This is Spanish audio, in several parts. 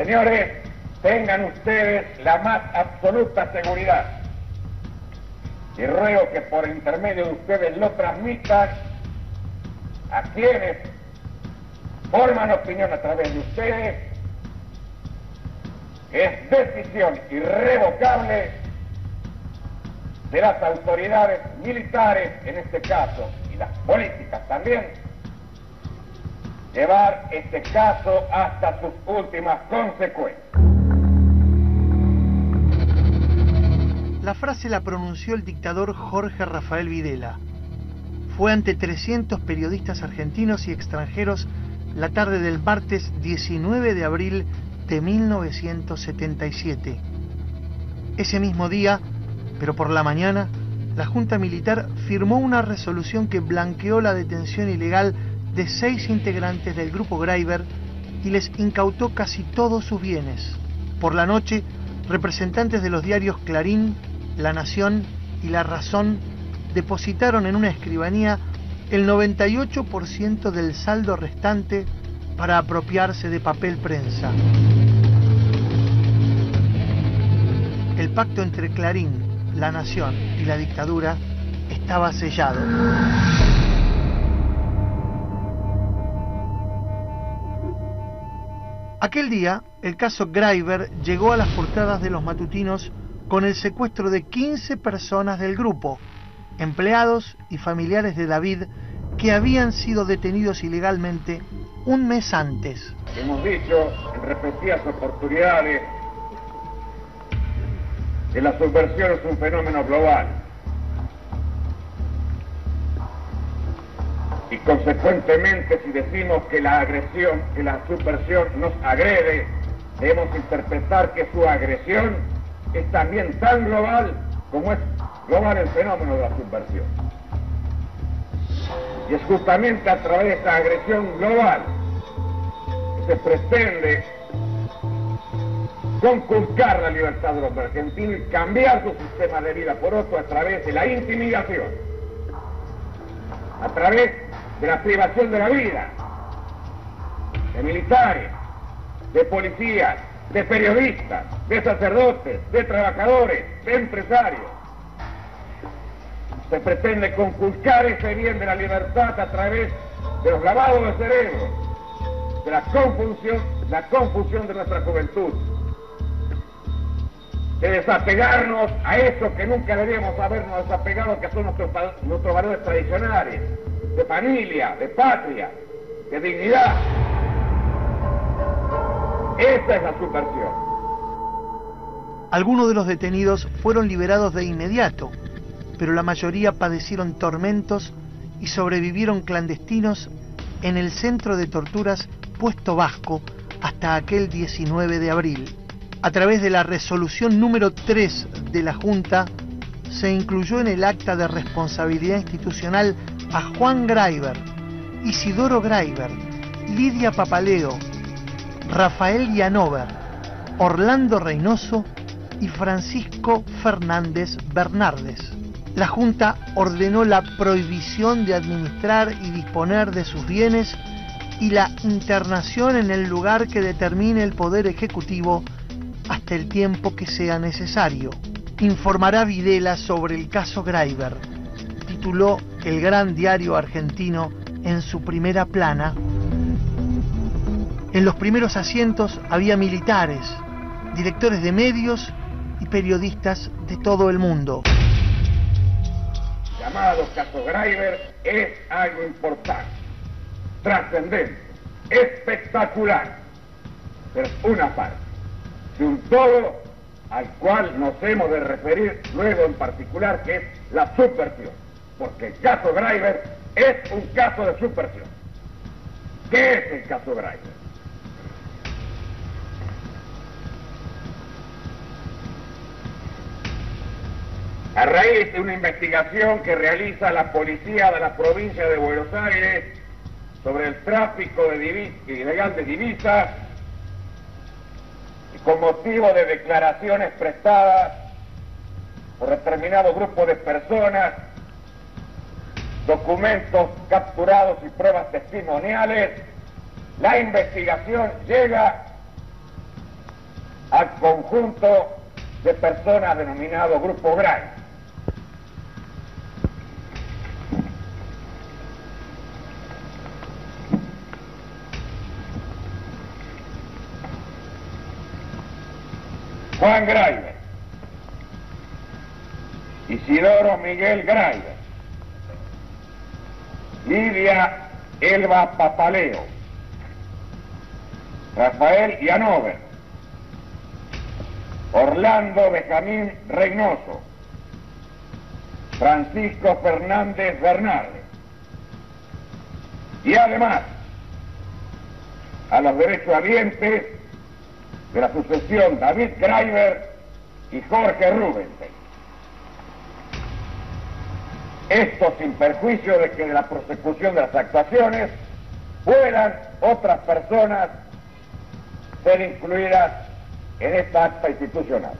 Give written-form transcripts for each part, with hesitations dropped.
Señores, tengan ustedes la más absoluta seguridad y ruego que por intermedio de ustedes lo transmitan a quienes forman opinión a través de ustedes. Es decisión irrevocable de las autoridades militares, en este caso, y las políticas también, llevar este caso hasta sus últimas consecuencias. La frase la pronunció el dictador Jorge Rafael Videla. Fue ante 300 periodistas argentinos y extranjeros la tarde del martes 19 de abril de 1977. Ese mismo día, pero por la mañana, la Junta Militar firmó una resolución que blanqueó la detención ilegal de 6 integrantes del Grupo Greiber y les incautó casi todos sus bienes. Por la noche, representantes de los diarios Clarín, La Nación y La Razón depositaron en una escribanía el 98% del saldo restante para apropiarse de papel prensa. El pacto entre Clarín, La Nación y la dictadura estaba sellado. Aquel día, el caso Greiber llegó a las portadas de los matutinos con el secuestro de 15 personas del grupo, empleados y familiares de David, que habían sido detenidos ilegalmente un mes antes. Hemos dicho en repetidas oportunidades que la subversión es un fenómeno global y consecuentemente si decimos que la agresión, que la subversión nos agrede, debemos interpretar que su agresión es también tan global como es global el fenómeno de la subversión. Y es justamente a través de esta agresión global que se pretende conculcar la libertad del hombre argentino y cambiar su sistema de vida por otro a través de la intimidación, a través de la privación de la vida, de militares, de policías, de periodistas, de sacerdotes, de trabajadores, de empresarios. Se pretende conculcar ese bien de la libertad a través de los lavados de cerebro, de la confusión de nuestra juventud, de desapegarnos a eso que nunca deberíamos habernos desapegado, que son nuestros valores tradicionales, de familia, de patria, de dignidad. Esa es la subversión. Algunos de los detenidos fueron liberados de inmediato, pero la mayoría padecieron tormentos y sobrevivieron clandestinos en el centro de torturas Puesto Vasco hasta aquel 19 de abril. A través de la resolución número 3 de la Junta, se incluyó en el acta de responsabilidad institucional a Juan Greiber, Isidoro Greiber, Lidia Papaleo, Rafael Yanover, Orlando Reynoso y Francisco Fernández Bernardes. La Junta ordenó la prohibición de administrar y disponer de sus bienes y la internación en el lugar que determine el Poder Ejecutivo hasta el tiempo que sea necesario. Informará Videla sobre el caso Greiber, tituló el gran diario argentino en su primera plana. En los primeros asientos había militares, directores de medios y periodistas de todo el mundo. Llamado caso Greiber es algo importante, trascendente, espectacular, pero es una parte de un todo al cual nos hemos de referir luego en particular, que es la subversión, porque el caso Greiber es un caso de subversión. ¿Qué es el caso Greiber? A raíz de una investigación que realiza la policía de la provincia de Buenos Aires sobre el tráfico ilegal de divisas, y con motivo de declaraciones prestadas por determinado grupo de personas, documentos capturados y pruebas testimoniales, la investigación llega al conjunto de personas denominado Grupo Gray. Juan Graiver, Isidoro Miguel Graiver, Lidia Elba Papaleo, Rafael Yanover, Orlando Benjamín Reynoso, Francisco Fernández Bernardes, y además a los derechohabientes de la sucesión David Graiver y Jorge Rubinstein. Esto sin perjuicio de que de la prosecución de las actuaciones puedan otras personas ser incluidas en esta acta institucional.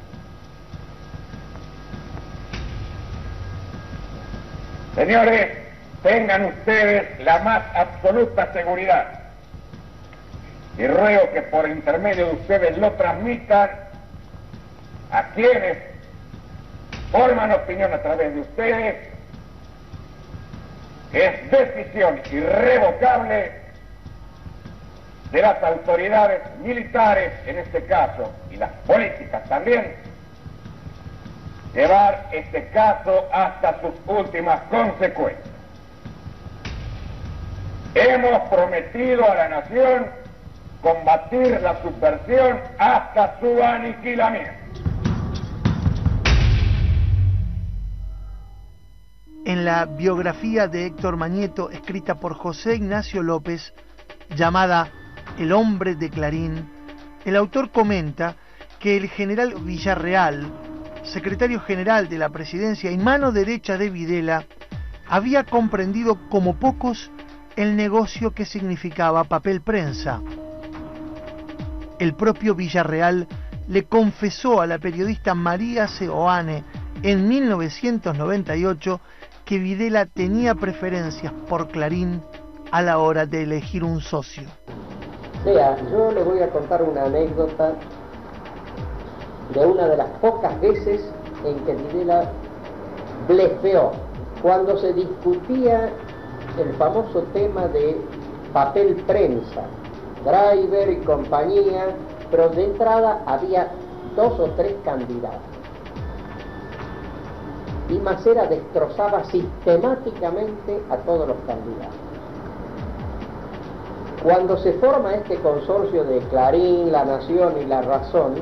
Señores, tengan ustedes la más absoluta seguridad y ruego que por intermedio de ustedes lo transmitan a quienes forman opinión a través de ustedes, que es decisión irrevocable de las autoridades militares, en este caso, y las políticas también, llevar este caso hasta sus últimas consecuencias. Hemos prometido a la nación combatir la subversión hasta su aniquilamiento. En la biografía de Héctor Mañeto, escrita por José Ignacio López, llamada El hombre de Clarín, el autor comenta que el general Villarreal, secretario general de la presidencia y mano derecha de Videla, había comprendido como pocos el negocio que significaba papel prensa. El propio Villarreal le confesó a la periodista María Seoane en 1998 que Videla tenía preferencias por Clarín a la hora de elegir un socio. Yo le voy a contar una anécdota de una de las pocas veces en que Videla blefeó, cuando se discutía el famoso tema de papel prensa, Graiver y compañía, pero de entrada había 2 o 3 candidatos. Y Macera destrozaba sistemáticamente a todos los candidatos. Cuando se forma este consorcio de Clarín, La Nación y La Razón,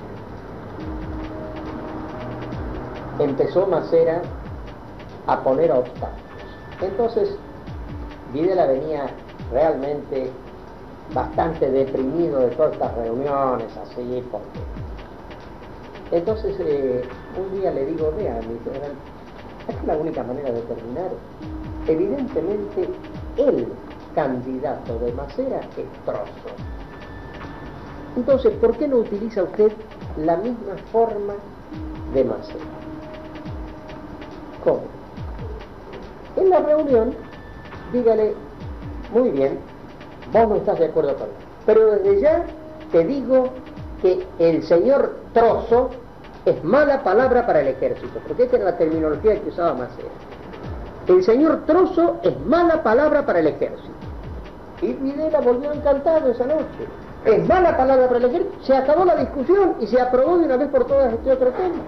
empezó Macera a poner obstáculos. Entonces, Videla venía realmente bastante deprimido de todas estas reuniones, así, porque... Entonces, un día le digo, vea, es la única manera de terminar. Evidentemente, el candidato de Macera es Trozo. Entonces, ¿por qué no utiliza usted la misma forma de Macera? ¿Cómo? En la reunión, dígale, muy bien, vos no estás de acuerdo con él, pero desde ya te digo que el señor Trozo es mala palabra para el ejército, porque esta era la terminología que usaba Macera. El señor Trozo es mala palabra para el ejército. Y Videla volvió encantado esa noche. Es mala palabra para el ejército. Se acabó la discusión y se aprobó de una vez por todas este otro tema.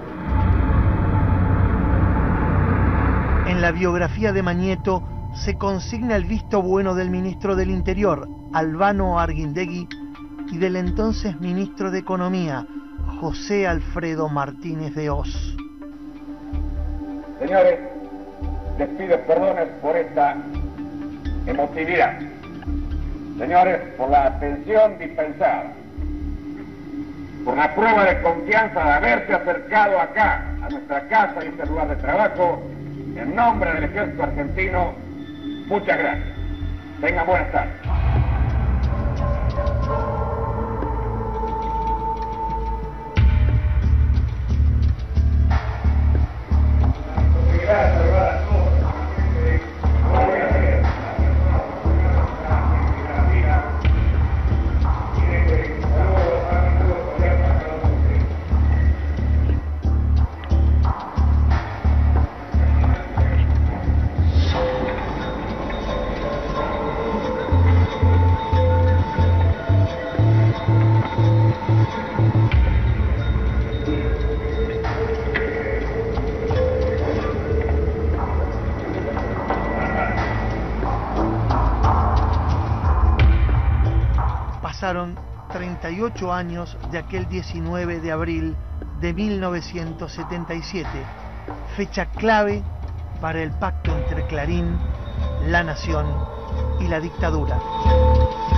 En la biografía de Mañeto se consigna el visto bueno del ministro del Interior, Albano Arguindegui, y del entonces ministro de Economía, José Alfredo Martínez de Hoz. Señores, les pido perdones por esta emotividad. Señores, por la atención dispensada, por la prueba de confianza de haberse acercado acá, a nuestra casa y este lugar de trabajo, en nombre del Ejército Argentino, muchas gracias. Tengan buenas tardes. pasaron 38 años de aquel 19 de abril de 1977, fecha clave para el pacto entre Clarín, La Nación y la dictadura.